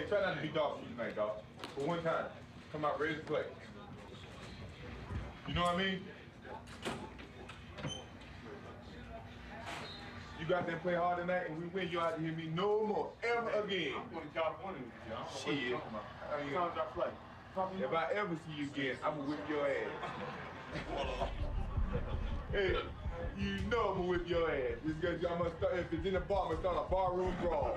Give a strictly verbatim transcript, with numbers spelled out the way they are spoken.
Hey, try not to be dog shit tonight, dog. For one time. Come out ready to play. You know what I mean? You got that play hard tonight and we win, you don't have to hear me no more, ever again. I'm going to California with you. Shit. Sometimes I play. If I ever see you again, I'm gonna whip your ass. Hey, you know I'm gonna whip your ass. It's gonna, I'm gonna start, if it's in the bar, I'm gonna start a barroom brawl.